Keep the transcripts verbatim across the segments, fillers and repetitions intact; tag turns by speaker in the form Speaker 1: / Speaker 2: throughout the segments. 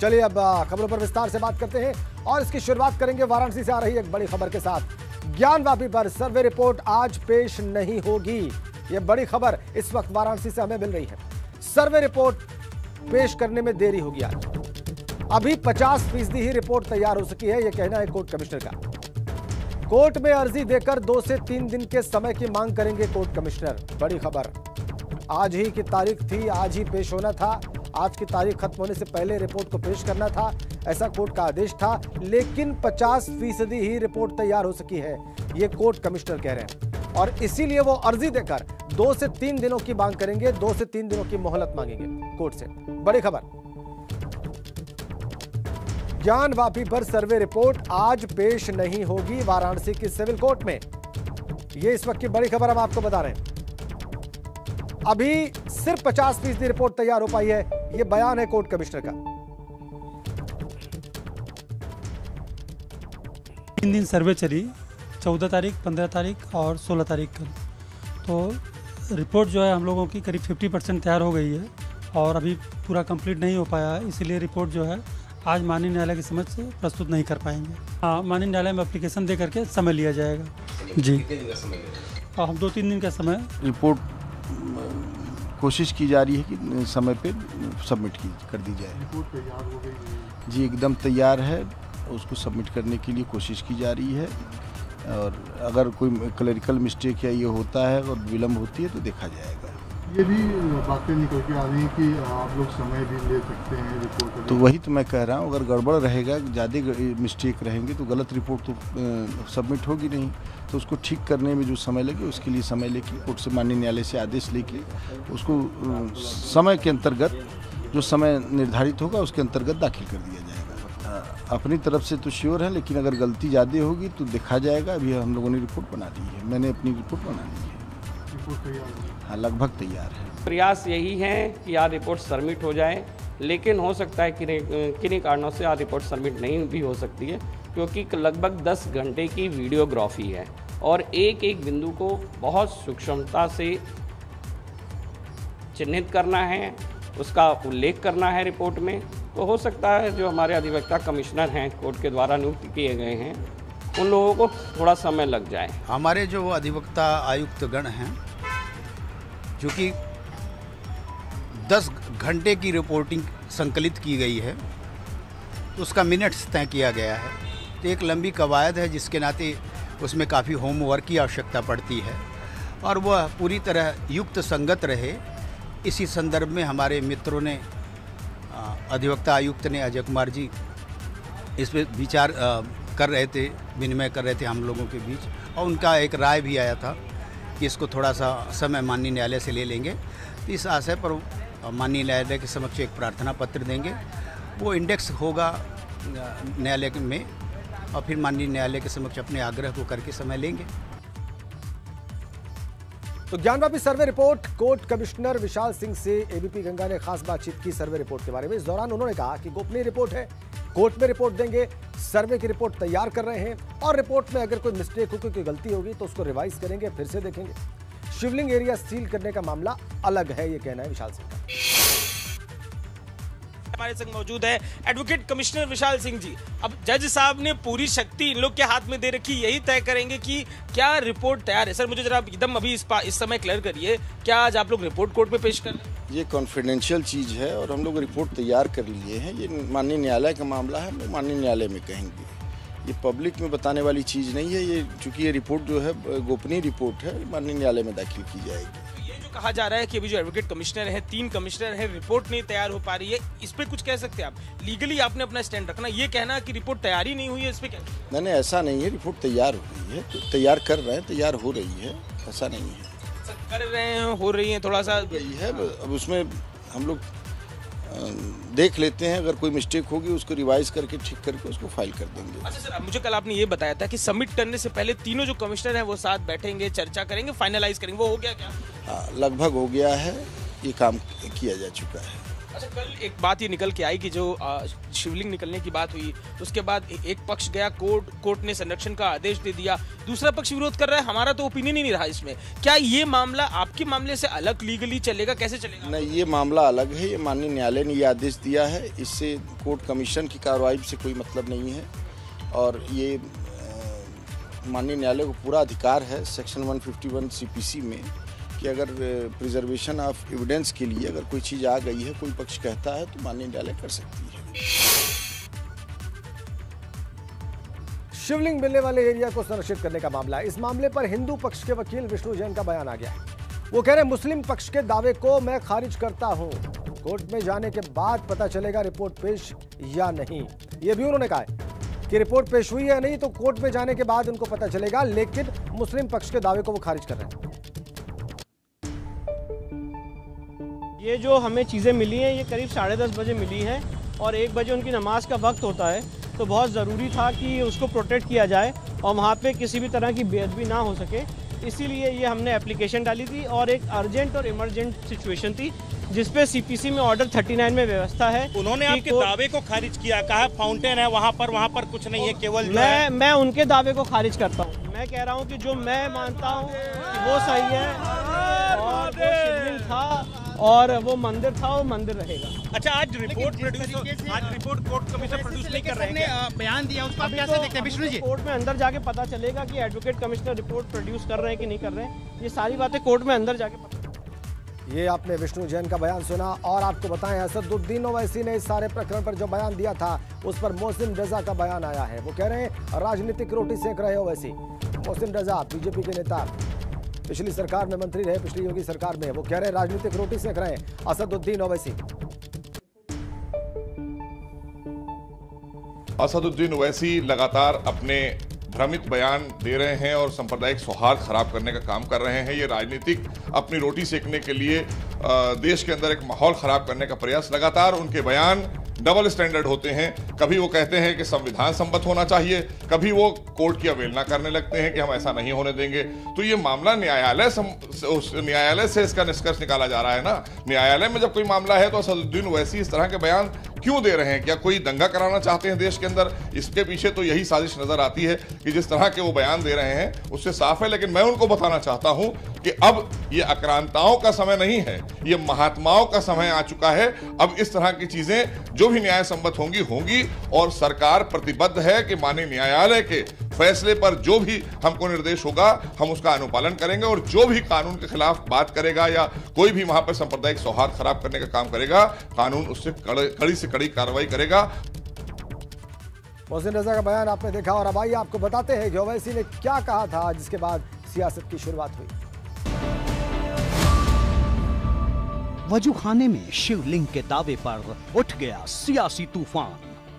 Speaker 1: चलिए अब खबरों पर विस्तार से बात करते हैं और इसकी शुरुआत करेंगे वाराणसी से आ रही एक बड़ी खबर के साथ। ज्ञानवापी पर सर्वे रिपोर्ट आज पेश नहीं होगी, यह बड़ी खबर इस वक्त वाराणसी से हमें मिल रही है। सर्वे रिपोर्ट पेश करने में देरी होगी आज। अभी पचास फीसदी ही रिपोर्ट तैयार हो सकी है, यह कहना है कोर्ट कमिश्नर का। कोर्ट में अर्जी देकर दो से तीन दिन के समय की मांग करेंगे कोर्ट कमिश्नर। बड़ी खबर, आज ही की तारीख थी, आज ही पेश होना था, आज की तारीख खत्म होने से पहले रिपोर्ट को पेश करना था, ऐसा कोर्ट का आदेश था। लेकिन पचास फीसदी ही रिपोर्ट तैयार हो सकी है, ये कोर्ट कमिश्नर कह रहे हैं और इसीलिए वो अर्जी देकर दो से तीन दिनों की मांग करेंगे, दो से तीन दिनों की मोहलत मांगेंगे कोर्ट से। बड़ी खबर, ज्ञानवापी पर सर्वे रिपोर्ट आज पेश नहीं होगी वाराणसी की सिविल कोर्ट में, ये इस वक्त की बड़ी खबर हम आपको बता रहे हैं। अभी सिर्फ पचास फीसदी रिपोर्ट तैयार हो पाई है, यह बयान है कोर्ट कमिश्नर का।
Speaker 2: तीन दिन सर्वे चली, चौदह तारीख, पंद्रह तारीख और सोलह तारीख कल। तो रिपोर्ट जो है हम लोगों की करीब पचास परसेंट तैयार हो गई है और अभी पूरा कंप्लीट नहीं हो पाया है, इसीलिए रिपोर्ट जो है आज माननीय न्यायालय की समझ से प्रस्तुत नहीं कर पाएंगे। हाँ, माननीय न्यायालय में एप्लीकेशन दे करके समय लिया जाएगा जी। और हम दो तीन दिन का समय
Speaker 3: रिपोर्ट कोशिश की जा रही है कि समय पे सबमिट की कर दी जाए।
Speaker 4: रिपोर्ट तैयार हो गई
Speaker 3: जी, एकदम तैयार है, उसको सबमिट करने के लिए कोशिश की जा रही है और अगर कोई क्लरिकल मिस्टेक या ये होता है और विलम्ब होती है तो देखा जाएगा।
Speaker 4: ये भी बातें निकल के आ रही हैं कि आप लोग समय भी ले सकते हैं रिपोर्ट।
Speaker 3: तो वही तो मैं कह रहा हूँ, अगर गड़बड़ रहेगा, ज़्यादा मिस्टेक रहेंगे तो गलत रिपोर्ट तो सबमिट होगी नहीं, तो उसको ठीक करने में जो समय लगे उसके लिए समय लेके कोर्ट से माननीय न्यायालय से आदेश लेके उसको समय के अंतर्गत जो समय निर्धारित होगा उसके अंतर्गत दाखिल कर दिया जाएगा। अपनी तरफ से तो श्योर है, लेकिन अगर गलती ज़्यादा होगी तो देखा जाएगा। अभी हम लोगों ने रिपोर्ट बना दी है, मैंने अपनी रिपोर्ट बना ली है, हाँ लगभग तैयार है।
Speaker 5: प्रयास यही है कि आज रिपोर्ट सबमिट हो जाए, लेकिन हो सकता है कि किन्हीं कारणों से आज रिपोर्ट सबमिट नहीं भी हो सकती है, क्योंकि लगभग दस घंटे की वीडियोग्राफी है और एक एक बिंदु को बहुत सूक्ष्मता से चिन्हित करना है, उसका उल्लेख करना है रिपोर्ट में। तो हो सकता है जो हमारे अधिवक्ता कमिश्नर हैं कोर्ट के द्वारा नियुक्त किए गए हैं, उन लोगों को थोड़ा समय लग जाए।
Speaker 6: हमारे जो अधिवक्ता आयुक्त गण हैं, चूँकि दस घंटे की रिपोर्टिंग संकलित की गई है, उसका मिनट्स तय किया गया है, तो एक लंबी कवायद है जिसके नाते उसमें काफ़ी होमवर्क की आवश्यकता पड़ती है और वह पूरी तरह युक्त संगत रहे। इसी संदर्भ में हमारे मित्रों ने, अधिवक्ता आयुक्त ने, अजय कुमार जी, इस पर विचार कर रहे थे, विनिमय कर रहे थे हम लोगों के बीच, और उनका एक राय भी आया था कि इसको थोड़ा सा समय माननीय न्यायालय से ले लेंगे। तो इस आशय पर माननीय न्यायालय के समक्ष एक प्रार्थना पत्र देंगे, वो इंडेक्स होगा न्यायालय में और फिर माननीय न्यायालय के समक्ष अपने आग्रह को करके समय लेंगे।
Speaker 1: तो Gyanvapi survey report, court commissioner Vishal Singh से एबीपी गंगा ने खास बातचीत की सर्वे रिपोर्ट के बारे में। इस दौरान उन्होंने कहा कि गोपनीय रिपोर्ट है, कोर्ट में रिपोर्ट देंगे, सर्वे की रिपोर्ट तैयार कर रहे हैं और रिपोर्ट में अगर कोई मिस्टेक होगी, कोई गलती होगी तो उसको रिवाइज करेंगे, फिर से देखेंगे। शिवलिंग एरिया सील करने का मामला अलग है, ये कहना है विशाल सिंह का।
Speaker 7: हमारे संग मौजूद है एडवोकेट कमिश्नर विशाल सिंह जी। अब जज साहब ने पूरी शक्ति इन लोग के हाथ में दे रखी, यही तय करेंगे कि क्या रिपोर्ट तैयार है। सर मुझे जरा एकदम अभी इस, इस समय क्लियर करिए, क्या आज आप लोग रिपोर्ट कोर्ट में पेश कर रहे हैं?
Speaker 3: ये कॉन्फिडेंशियल चीज़ है और हम लोग रिपोर्ट तैयार कर लिए हैं। ये माननीय न्यायालय का मामला है, हम लोग माननीय न्यायालय में कहेंगे। ये पब्लिक में बताने वाली चीज़ नहीं है। ये चूँकि ये रिपोर्ट जो है गोपनीय रिपोर्ट है, माननीय न्यायालय में दाखिल की जाएगी।
Speaker 7: कहा जा रहा है कि अभी जो एडवोकेट कमिश्नर है, तीन कमिश्नर है, रिपोर्ट नहीं तैयार हो पा रही है, इस पे कुछ कह सकते हैं आप? लीगली आपने अपना स्टैंड रखना, ये कहना कि रिपोर्ट तैयार ही नहीं हुई है, इस पे क्या?
Speaker 3: नहीं नहीं, ऐसा नहीं है, रिपोर्ट तैयार हो रही है, तो तैयार कर रहे हैं, तैयार हो रही है, ऐसा नहीं है।
Speaker 7: कर रहे हैं, हो रही है, थोड़ा सा
Speaker 3: रही है। अब उसमें हम लोग देख लेते हैं, अगर कोई मिस्टेक होगी उसको रिवाइज करके ठीक करके उसको फाइल कर देंगे।
Speaker 7: अच्छा सर, मुझे कल आपने ये बताया था कि सबमिट करने से पहले तीनों जो कमिश्नर हैं वो साथ बैठेंगे, चर्चा करेंगे, फाइनलाइज करेंगे, वो हो गया क्या?
Speaker 3: हाँ, लगभग हो गया है, ये काम किया जा चुका है।
Speaker 7: अच्छा, कल एक बात ये निकल के आई कि जो आ, शिवलिंग निकलने की बात हुई, उसके बाद एक पक्ष गया कोर्ट, कोर्ट ने संरक्षण का आदेश दे दिया, दूसरा पक्ष विरोध कर रहा है। हमारा तो ओपिनियन ही नहीं रहा इसमें। क्या ये मामला आपके मामले से अलग लीगली चलेगा, कैसे चलेगा?
Speaker 3: नहीं, ये मामला अलग है। ये माननीय न्यायालय ने ये आदेश दिया है, इससे कोर्ट कमीशन की कार्रवाई से कोई मतलब नहीं है। और ये माननीय न्यायालय को पूरा अधिकार है सेक्शन एक सौ इक्यावन सीपीसी में कि अगर प्रिजर्वेशन ऑफ एविडेंस के लिए अगर कोई चीज़ आ गई है, कोई पक्ष कहता है, तो माननीय न्यायालय कर सकती है।
Speaker 1: शिवलिंग मिलने वाले एरिया को संरक्षित करने का मामला। इस मामले पर हिंदू पक्ष के वकील विष्णु जैन का बयान आ गया है। वो कह रहे हैं मुस्लिम पक्ष के दावे को मैं खारिज करता हूं, कोर्ट में जाने के बाद पता चलेगा रिपोर्ट पेश या नहीं। ये भी उन्होंने कहा है कि रिपोर्ट पेश हुई है या नहीं तो कोर्ट में जाने के बाद उनको पता चलेगा, लेकिन मुस्लिम पक्ष के दावे को वो खारिज कर रहे हैं।
Speaker 8: ये जो हमें चीज़ें मिली हैं ये करीब साढ़े दस बजे मिली हैं और एक बजे उनकी नमाज का वक्त होता है, तो बहुत ज़रूरी था कि उसको प्रोटेक्ट किया जाए और वहाँ पे किसी भी तरह की बेअदबी ना हो सके। इसीलिए ये हमने एप्लीकेशन डाली थी और एक अर्जेंट और इमरजेंट सिचुएशन थी जिसपे सीपीसी में ऑर्डर उनतालीस में व्यवस्था है।
Speaker 7: उन्होंने आपके दावे को खारिज किया, कहा फाउंटेन है वहाँ पर, वहाँ पर कुछ नहीं है, केवल
Speaker 8: मैं मैं उनके दावे को खारिज करता हूँ। मैं कह रहा हूँ कि जो मैं मानता हूँ कि वो सही है और वो शिवलिंग था और वो मंदिर था, वो मंदिर रहेगा।
Speaker 7: अच्छा, आज रिपोर्ट प्रोड्यूस आज रिपोर्ट कोर्ट कमिश्नर प्रोड्यूस नहीं कर रहे हैं,
Speaker 8: बयान दिया उसको आप कैसे देखते हैं विष्णु जी? कोर्ट में अंदर जाके पता चलेगा कि एडवोकेट कमिश्नर रिपोर्ट प्रोड्यूस कर रहे हैं कि नहीं कर रहे हैं। ये सारी बातें कोर्ट में अंदर जाके पता।
Speaker 1: ये आपने विष्णु जैन का बयान सुना और आपको बताएं असदुद्दीन ओवैसी ने इस सारे प्रकरण पर जो बयान दिया था उस पर मोहसिन रजा का बयान आया है। वो कह रहे हैं राजनीतिक रोटी सेक रहे ओवैसी। मोहसिन रजा बीजेपी के नेता, पिछली सरकार में मंत्री रहे, पिछली योगी सरकार में। वो कह रहे हैं राजनीतिक रोटी सेक रहे हैं असदुद्दीन ओवैसी।
Speaker 9: असदुद्दीन ओवैसी लगातार अपने भ्रमित बयान दे रहे हैं और सांप्रदायिक सौहार्द खराब करने का काम कर रहे हैं। ये राजनीतिक अपनी रोटी सेकने के लिए देश के अंदर एक माहौल खराब करने का प्रयास, लगातार उनके बयान डबल स्टैंडर्ड होते हैं। कभी वो कहते हैं कि संविधान सम्मत होना चाहिए, कभी वो कोर्ट की अवहेलना करने लगते हैं कि हम ऐसा नहीं होने देंगे। तो ये मामला न्यायालय न्यायालय से इसका निष्कर्ष निकाला जा रहा है ना। न्यायालय में जब कोई मामला है तो असदुद्दीन ओवैसी इस तरह के बयान क्यों दे रहे हैं? क्या कोई दंगा कराना चाहते हैं देश के अंदर? इसके पीछे तो यही साजिश नजर आती है कि जिस तरह के वो बयान दे रहे हैं उससे साफ है। लेकिन मैं उनको बताना चाहता हूं कि अब ये आक्रांताओं का समय नहीं है, ये महात्माओं का समय आ चुका है। अब इस तरह की चीजें जो भी न्याय सम्मत होंगी होंगी और सरकार प्रतिबद्ध है कि माननीय न्यायालय के फैसले पर जो भी हमको निर्देश होगा हम उसका अनुपालन करेंगे और जो भी कानून के खिलाफ बात करेगा या कोई भी वहां पर सांप्रदायिक सौहार्द खराब करने का काम करेगा, कानून उससे कड़ी से कड़ी कार्रवाई करेगा।
Speaker 1: मोहसिन रजा का बयान आपने देखा और अब आइए आपको बताते हैं कि ओवैसी ने क्या कहा था जिसके बाद सियासत की शुरुआत हुई।
Speaker 10: वजूखाने में शिवलिंग के दावे पर उठ गया सियासी तूफान।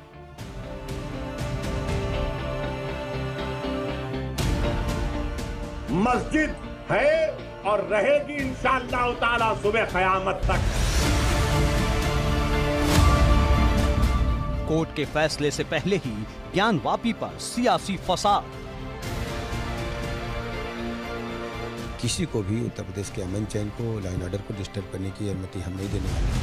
Speaker 11: मस्जिद है और रहेगी इंशाअल्लाह ताला सुबह क़यामत तक।
Speaker 10: कोर्ट के फैसले से पहले ही ज्ञानवापी पर सियासी फसाद।
Speaker 12: किसी को भी उत्तर प्रदेश के अमन चैन को, लाइन ऑर्डर को डिस्टर्ब करने की अनुमति हम नहीं देने वाले।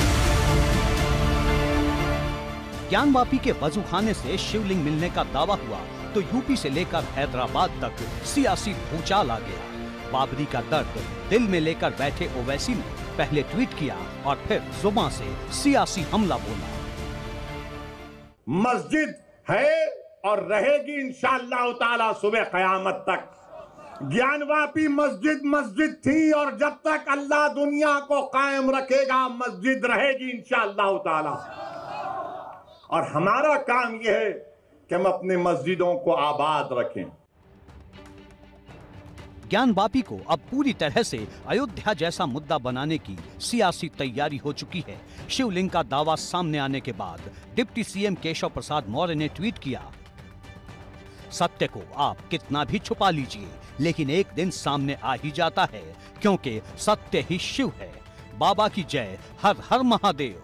Speaker 10: ज्ञानवापी के वजूखाने से शिवलिंग मिलने का दावा हुआ तो यूपी से लेकर हैदराबाद तक सियासी भूचाल आ गया। बाबरी का दर्द दिल में लेकर बैठे ओवैसी ने पहले ट्वीट किया और फिर जुबान से सियासी हमला बोला।
Speaker 11: मस्जिद है और रहेगी इंशाअल्लाह ताला सुबह क़यामत तक। ज्ञानवापी मस्जिद मस्जिद थी और जब तक अल्लाह दुनिया को कायम रखेगा मस्जिद रहेगी इंशाअल्लाह ताला। और हमारा काम यह है कि हम अपने मस्जिदों को आबाद रखें।
Speaker 10: ज्ञानवापी को अब पूरी तरह से अयोध्या जैसा मुद्दा बनाने की सियासी तैयारी हो चुकी है। शिवलिंग का दावा सामने आने के बाद डिप्टी सीएम केशव प्रसाद मौर्य ने ट्वीट किया, सत्य को आप कितना भी छुपा लीजिए लेकिन एक दिन सामने आ ही जाता है क्योंकि सत्य ही शिव है। बाबा की जय, हर हर महादेव।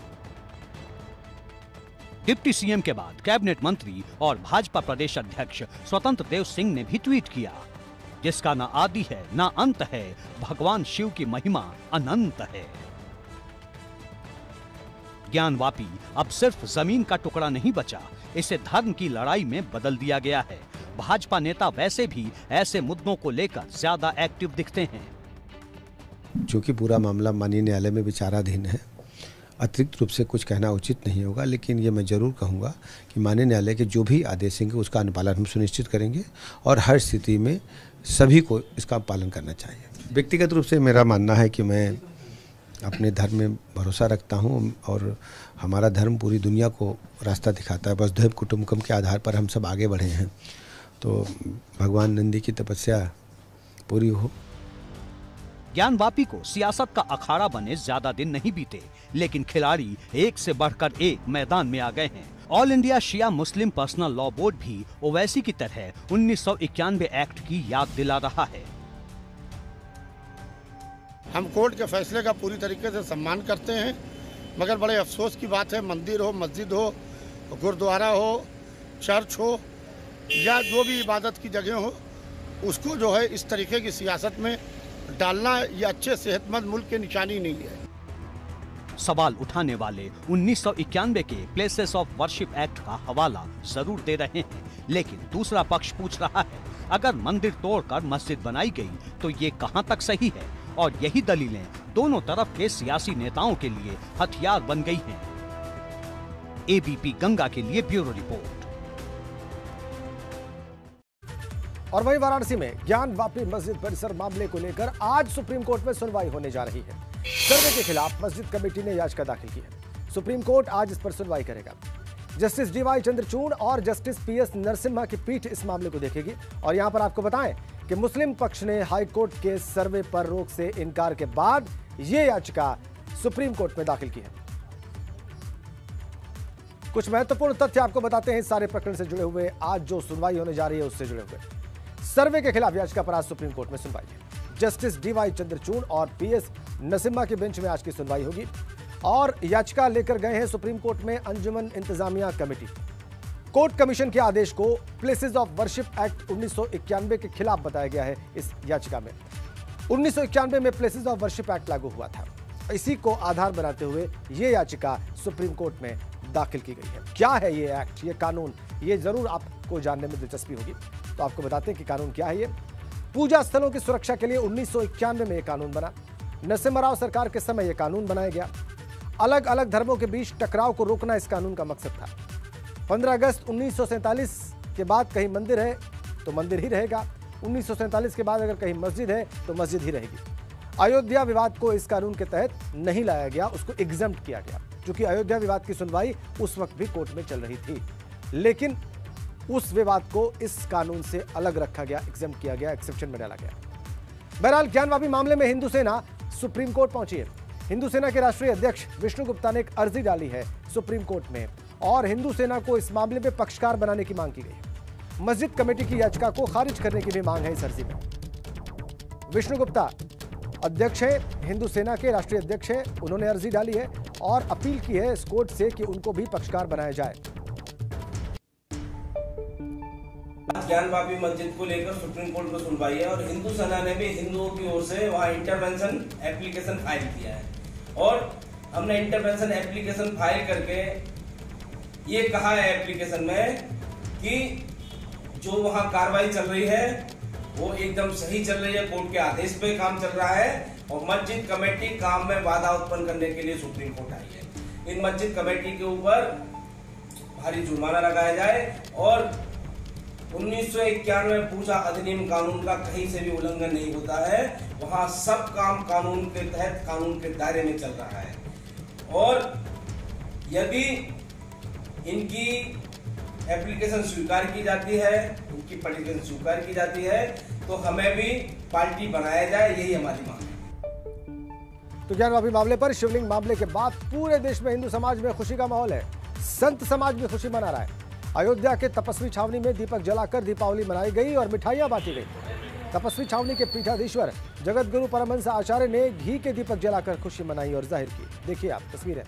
Speaker 10: डिप्टी सीएम के बाद कैबिनेट मंत्री और भाजपा प्रदेश अध्यक्ष स्वतंत्र देव सिंह ने भी ट्वीट किया, जिसका ना आदि है ना अंत है, भगवान शिव की महिमा अनंत है। ज्ञानवापी अब सिर्फ जमीन का टुकड़ा नहीं बचा, इसे धर्म की लड़ाई में बदल दिया गया है। भाजपा नेता वैसे भी ऐसे मुद्दों को लेकर ज्यादा एक्टिव दिखते हैं।
Speaker 12: चूँकि पूरा मामला माननीय न्यायालय में विचाराधीन है, अतिरिक्त रूप से कुछ कहना उचित नहीं होगा, लेकिन ये मैं जरूर कहूँगा कि माननीय न्यायालय के जो भी आदेश होंगे उसका अनुपालन हम सुनिश्चित करेंगे और हर स्थिति में सभी को इसका पालन करना चाहिए। व्यक्तिगत रूप से मेरा मानना है कि मैं अपने धर्म में भरोसा रखता हूँ और हमारा धर्म पूरी दुनिया को रास्ता दिखाता है। वसुधैव कुटुंबकम के आधार पर हम सब आगे बढ़े हैं, तो भगवान नंदी की तपस्या पूरी हो।
Speaker 10: ज्ञानवापी को सियासत का अखाड़ा बने ज्यादा दिन नहीं बीते, लेकिन खिलाड़ी एक से बढ़कर एक मैदान में आ गए हैं। All India Shia Muslim personal law board भी ओवैसी की तरह उन्नीस सौ इक्यानवे एक्ट की याद दिला रहा है।
Speaker 13: हम कोर्ट के फैसले का पूरी तरीके से सम्मान करते हैं, मगर बड़े अफसोस की बात है, मंदिर हो, मस्जिद हो, गुरुद्वारा हो, चर्च हो या जो भी इबादत की जगह हो, उसको जो है इस तरीके की सियासत में डालना ये अच्छे सेहतमंद मुल्क की निशानी नहीं है।
Speaker 10: सवाल उठाने वाले उन्नीस सौ इक्यानवे के प्लेसेस ऑफ वर्शिप एक्ट का हवाला जरूर दे रहे हैं, लेकिन दूसरा पक्ष पूछ रहा है, अगर मंदिर तोड़कर मस्जिद बनाई गई तो ये कहां तक सही है? और यही दलीलें दोनों तरफ के सियासी नेताओं के लिए हथियार बन गई हैं। एबीपी गंगा के लिए ब्यूरो रिपोर्ट।
Speaker 1: और वहीं वाराणसी में ज्ञानवापी मस्जिद परिसर मामले को लेकर आज सुप्रीम कोर्ट में सुनवाई होने जा रही है। सर्वे के खिलाफ मस्जिद कमेटी ने याचिका दाखिल की है। सुप्रीम कोर्ट आज इस पर सुनवाई करेगा। जस्टिस डीवाई चंद्रचूड़ और जस्टिस पीएस नरसिम्हा की पीठ इस मामले को देखेगी। और यहां पर आपको बताएं कि मुस्लिम पक्ष ने हाई कोर्ट के सर्वे पर रोक से इनकार के बाद यह याचिका सुप्रीम कोर्ट में दाखिल की है। कुछ महत्वपूर्ण तथ्य आपको बताते हैं इस सारे प्रकरण से जुड़े हुए, आज जो सुनवाई होने जा रही है उससे जुड़े हुए। सर्वे के खिलाफ याचिका पर आज सुप्रीम कोर्ट में सुनवाई है। जस्टिस डीवाई चंद्रचूड़ और पीएस नरसिम्हा की बेंच में आज की सुनवाई होगी और याचिका लेकर गए हैं सुप्रीम कोर्ट में अंजुमन इंतजामिया कमेटी। कोर्ट कमीशन के आदेश को प्लेसेस ऑफ वर्शिप एक्ट उन्नीस सौ इक्यानवे के खिलाफ बताया गया है। इस याचिका में उन्नीस सौ इक्यानवे में प्लेसेस ऑफ वर्शिप एक्ट लागू हुआ था, इसी को आधार बनाते हुए यह याचिका सुप्रीम कोर्ट में दाखिल की गई है। क्या है ये एक्ट, ये कानून, ये जरूर आपको जानने में दिलचस्पी होगी, तो आपको बताते हैं कि कानून क्या है। ये पूजा स्थलों की सुरक्षा के लिए उन्नीस सौ इक्यानवे में यह कानून बना। नरसिम्हा राव सरकार के समय यह कानून बनाया गया। अलग अलग धर्मों के बीच टकराव को रोकना इस कानून का मकसद था। पंद्रह अगस्त उन्नीस सौ सैंतालीस के बाद कहीं मंदिर है तो मंदिर ही रहेगा, उन्नीस सौ सैंतालीस के बाद अगर कहीं मस्जिद है तो मस्जिद ही रहेगी। अयोध्या विवाद को इस कानून के तहत नहीं लाया गया, उसको एग्जम्प्ट किया गया, क्योंकि अयोध्या विवाद की सुनवाई उस वक्त भी कोर्ट में चल रही थी, लेकिन उस विवाद को इस कानून से अलग रखा गया, एग्जम्प्ट किया गया, एक्सेप्शन में डाला गया। बहरहाल ज्ञानवापी मामले में हिंदू सेना सुप्रीम कोर्ट पहुंची है। हिंदू सेना के राष्ट्रीय अध्यक्ष विष्णु गुप्ता ने एक अर्जी डाली है सुप्रीम कोर्ट में और हिंदू सेना को इस मामले में पक्षकार बनाने की मांग की गई है। मस्जिद कमेटी की याचिका को खारिज करने की भी मांग है इस अर्जी में। विष्णु गुप्ता अध्यक्ष है, हिंदू सेना के राष्ट्रीय अध्यक्ष है, उन्होंने अर्जी डाली है और अपील की है इस कोर्ट से कि उनको भी पक्षकार बनाया जाए।
Speaker 14: ज्ञानवापी मस्जिद को लेकर सुप्रीम कोर्ट में सुनवाई है और हिंदू सेना ने भी हिंदुओं की ओर से वहां इंटरवेंशन एप्लीकेशन फाइल किया है और हमने इंटरवेंशन एप्लीकेशन फाइल करके ये कहा है एप्लीकेशन में कि जो वहां कार्रवाई चल रही है वो एकदम सही चल रही है, कोर्ट के आदेश पे काम चल रहा है और मस्जिद कमेटी काम में बाधा उत्पन्न करने के लिए सुप्रीम कोर्ट आई है। इन मस्जिद कमेटी के ऊपर भारी जुर्माना लगाया जाए और उन्नीस सौ इक्यानवे पूजा अधिनियम कानून का कहीं से भी उल्लंघन नहीं होता है, वहां सब काम कानून के तहत कानून के दायरे में चल रहा है और यदि इनकी एप्लीकेशन स्वीकार की जाती है, इनकी पटिशन स्वीकार की जाती है तो हमें भी पार्टी बनाया जाए, यही हमारी मांग है।
Speaker 1: तो ज्ञानवापी मामले पर शिवलिंग मामले के बाद पूरे देश में हिंदू समाज में खुशी का माहौल है। संत समाज भी खुशी मना रहा है। अयोध्या के तपस्वी छावनी में दीपक जलाकर दीपावली मनाई गई और मिठाइयां बांटी गई। तपस्वी छावनी के पीठाधीश्वर जगत गुरु परमहंस आचार्य ने घी के दीपक जलाकर खुशी मनाई और जाहिर की। देखिए आप तस्वीरें।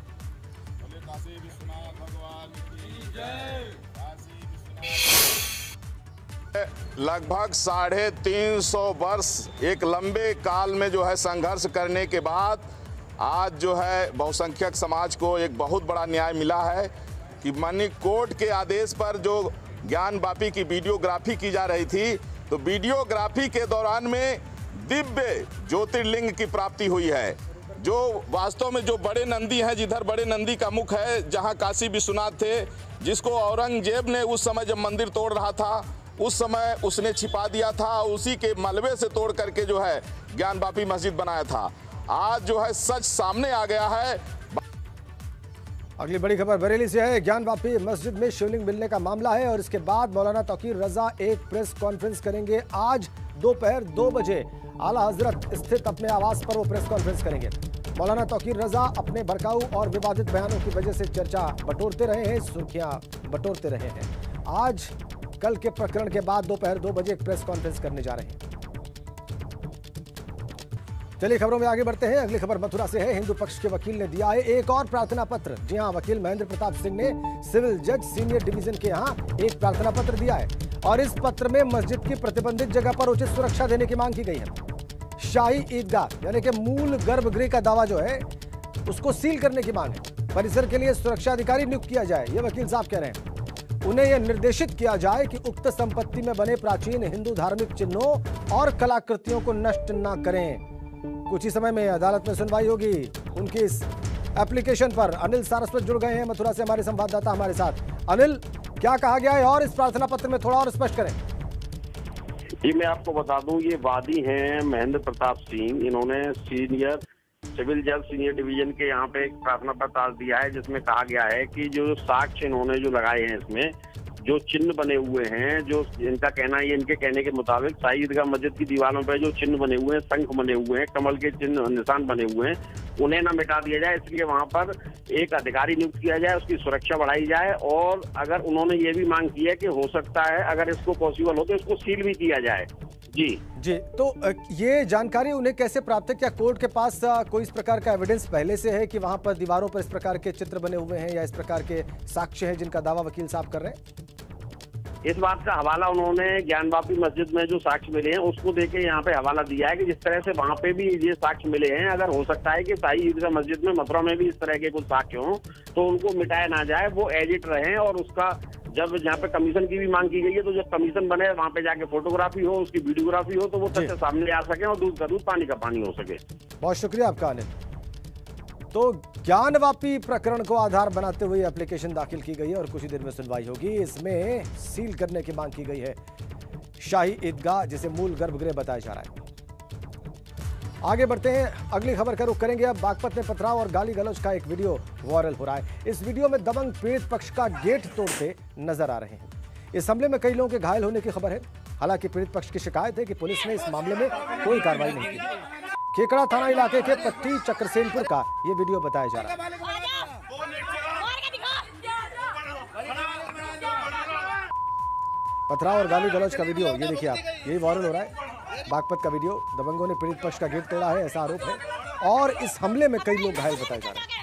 Speaker 15: लगभग साढ़े तीन सौ वर्ष एक लंबे काल में जो है संघर्ष करने के बाद आज जो है बहुसंख्यक समाज को एक बहुत बड़ा न्याय मिला है कि माननीय कोर्ट के आदेश पर जो ज्ञानवापी की वीडियोग्राफी की जा रही थी, तो वीडियोग्राफी के दौरान में दिव्य ज्योतिर्लिंग की प्राप्ति हुई है, जो वास्तव में जो बड़े नंदी हैं, जिधर बड़े नंदी का मुख है, जहां काशी विश्वनाथ थे, जिसको औरंगजेब ने उस समय जब मंदिर तोड़ रहा था उस समय उसने छिपा दिया था, उसी के मलबे से तोड़ करके जो है ज्ञानवापी मस्जिद बनाया था। आज जो है सच सामने आ गया है।
Speaker 1: अगली बड़ी खबर बरेली से है। ज्ञानवापी मस्जिद में शिवलिंग मिलने का मामला है और इसके बाद मौलाना तौकीर रजा एक प्रेस कॉन्फ्रेंस करेंगे। आज दोपहर दो बजे आला हजरत स्थित अपने आवास पर वो प्रेस कॉन्फ्रेंस करेंगे। मौलाना तौकीर रजा अपने भड़काऊ और विवादित बयानों की वजह से चर्चा बटोरते रहे हैं, सुर्खियां बटोरते रहे हैं। आज कल के प्रकरण के बाद दोपहर दो बजे एक प्रेस कॉन्फ्रेंस करने जा रहे हैं। चलिए खबरों में आगे बढ़ते हैं। अगली खबर मथुरा से है। हिंदू पक्ष के वकील ने दिया है एक और प्रार्थना पत्र। जी हां, वकील महेंद्र प्रताप सिंह ने सिविल जज सीनियर डिवीजन के यहां एक प्रार्थना पत्र दिया है और इस पत्र में मस्जिद की प्रतिबंधित जगह पर उचित सुरक्षा देने की मांग की गई है। शाही ईदगाह यानी कि मूल गर्भगृह का दावा जो है उसको सील करने की मांग है। परिसर के लिए सुरक्षा अधिकारी नियुक्त किया जाए, ये वकील साहब कह रहे हैं। उन्हें यह निर्देशित किया जाए कि उक्त संपत्ति में बने प्राचीन हिंदू धार्मिक चिन्हों और कलाकृतियों को नष्ट न करें। कुछ ही समय में अदालत में सुनवाई होगी उनकी इस एप्लीकेशन पर। अनिल सारस्वत जुड़ गए हैं मथुरा से, हमारे संवाददाता हमारे साथ। अनिल, क्या कहा गया है और इस प्रार्थना पत्र में थोड़ा और स्पष्ट करें।
Speaker 16: जी मैं आपको बता दूं, ये वादी हैं महेंद्र प्रताप सिंह। इन्होंने सीनियर सिविल जज सीनियर डिवीजन के यहाँ पे एक प्रार्थना पत्र आज दिया है जिसमें कहा गया है कि जो साक्ष्य इन्होंने जो लगाए हैं, इसमें जो चिन्ह बने हुए हैं, जो इनका कहना है, इनके कहने के मुताबिक शाही ईदगाह मस्जिद की दीवारों पर जो चिन्ह बने हुए हैं, शंख बने हुए हैं, कमल के चिन्ह निशान बने हुए हैं, उन्हें ना मिटा दिया जाए। इसलिए वहां पर एक अधिकारी नियुक्त किया जाए, उसकी सुरक्षा बढ़ाई जाए और अगर उन्होंने ये भी मांग की है कि हो सकता है अगर इसको पॉसिबल हो तो इसको सील भी किया जाए। जी
Speaker 1: जी तो ये जानकारी उन्हें कैसे प्राप्त है? क्या कोर्ट के पास कोई इस प्रकार का एविडेंस पहले से है कि वहां पर दीवारों पर इस प्रकार के चित्र बने हुए हैं या इस प्रकार के साक्ष्य हैं जिनका दावा वकील साहब कर रहे हैं?
Speaker 16: इस बात का हवाला उन्होंने ज्ञानवापी मस्जिद में जो साक्ष्य मिले हैं उसको देके यहाँ पे हवाला दिया है कि जिस तरह से वहाँ पे भी ये साक्ष्य मिले हैं, अगर हो सकता है कि शाही ईदगाह मस्जिद में मथुरा में भी इस तरह के कुछ साक्ष्य हों तो उनको मिटाया ना जाए, वो एडिट रहे। और उसका जब यहाँ पे कमीशन की भी मांग की गई है तो जब कमीशन बने वहाँ पे जाके फोटोग्राफी हो, उसकी वीडियोग्राफी हो, तो वो तथ्य सामने आ सके और दूध का दूध पानी का पानी हो सके।
Speaker 1: बहुत शुक्रिया आपका अनिल। तो ज्ञानवापी प्रकरण को आधार बनाते हुए एप्लीकेशन दाखिल की गई है और कुछ ही देर में सुनवाई होगी। इसमें सील करने की मांग की गई है शाही ईदगाह, जिसे मूल गर्भगृह बताया जा रहा है। आगे बढ़ते हैं, अगली खबर का रुख करेंगे। अब बागपत में पथराव और गाली गलौज का एक वीडियो वायरल हो रहा है। इस वीडियो में दबंग पीड़ित पक्ष का गेट तोड़ते नजर आ रहे हैं। इस हमले में कई लोगों के घायल होने की खबर है। हालांकि पीड़ित पक्ष की शिकायत है कि पुलिस ने इस मामले में कोई कार्रवाई नहीं की। केकड़ा थाना इलाके के पट्टी चक्रसेनपुर का ये वीडियो बताया जा रहा है। पथराव और गाली गलौज का वीडियो ये देखिए आप, यही वायरल हो रहा है। बागपत का वीडियो, दबंगों ने पीड़ित पक्ष का गेट तोड़ा है ऐसा आरोप है और इस हमले में कई लोग घायल बताए जा रहे हैं।